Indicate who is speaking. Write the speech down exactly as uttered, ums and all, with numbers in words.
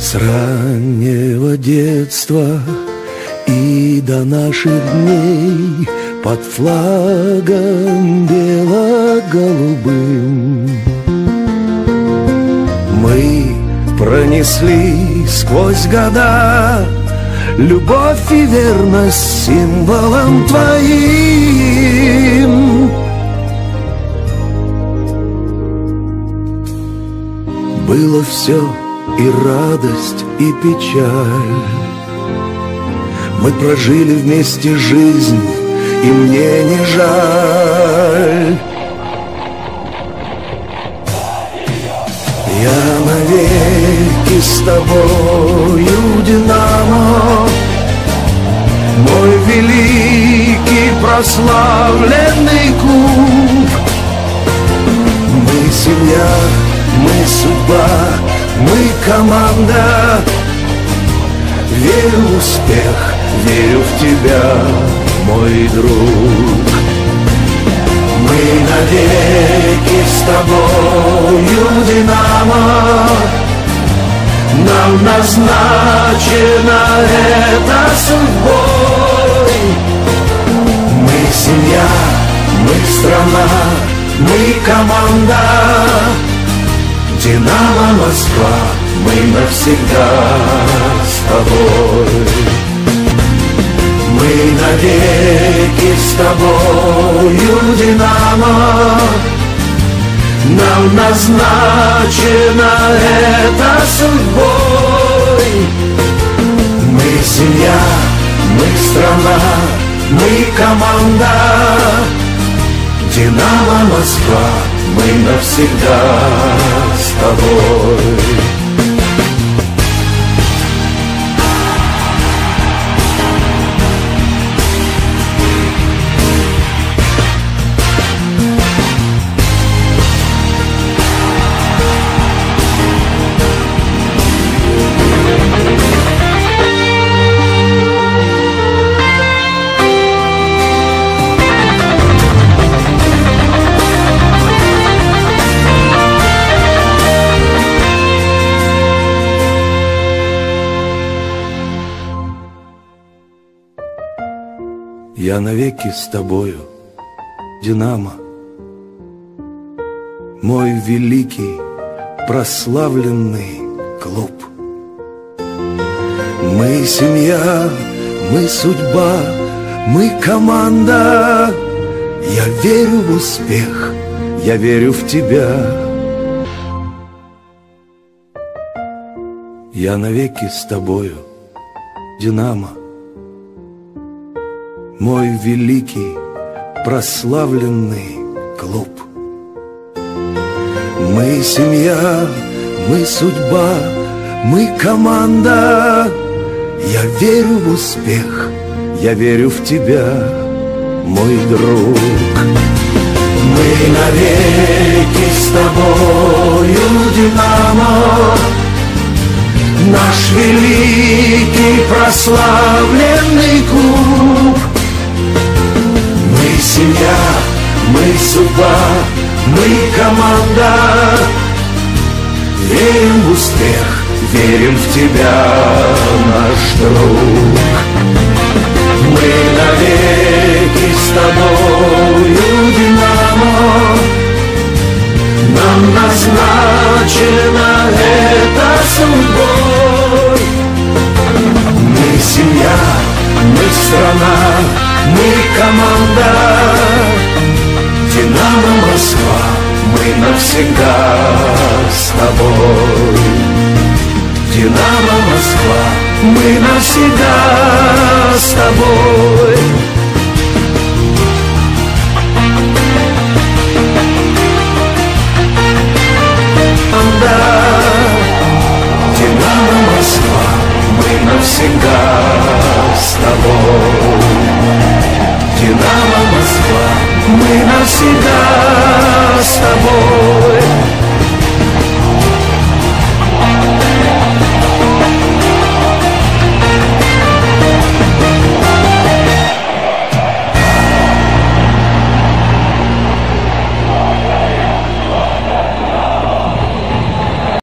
Speaker 1: С раннего детства и до наших дней под флагом бело-голубым мы пронесли сквозь года любовь и верность символом твоим. Было все и радость, и печаль. Мы прожили вместе жизнь, и мне не жаль. Я навеки с тобою, Динамо, мой великий прославленный клуб. Мы семья, мы судьба, мы команда. Верю в успех, верю в тебя, мой друг. Мы навеки с тобою, Динамо, нам назначено это судьбой. Мы семья, мы страна, мы команда. Динамо Москва, мы навсегда с тобой. Мы навеки с тобою, Динамо, нам назначено это судьбой. Мы семья, мы страна, мы команда. Динамо Москва, мы навсегда с тобой. Я навеки с тобою, Динамо, мой великий прославленный клуб. Мы семья, мы судьба, мы команда. Я верю в успех, я верю в тебя. Я навеки с тобою, Динамо, мой великий прославленный клуб. Мы семья, мы судьба, мы команда. Я верю в успех, я верю в тебя, мой друг. Мы навеки с тобою, Динамо, наш великий прославленный клуб. Мы семья, мы судьба, мы команда. Верим в успех, верим в тебя, наш друг. Мы навеки с тобою, Динамо, нам назначено это судьбой. Мы семья, мы страна, мы команда. Динамо Москва, мы навсегда с тобой. Динамо Москва, мы навсегда с тобой.